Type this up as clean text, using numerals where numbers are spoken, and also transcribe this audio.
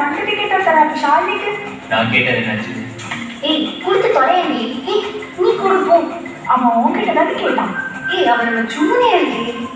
உனக்கு டிக்கெட் தராது ஷாலினிக்கு. நான் கேட்டது என்னாச்சு? ஏய் கொடுத்து தொலையண்டி. ஏய் நீ கொடுப்போம். அவன் உன்கிட்ட தான் கேட்டான். ஏய் அவனோட சும்முனே இருக்கு.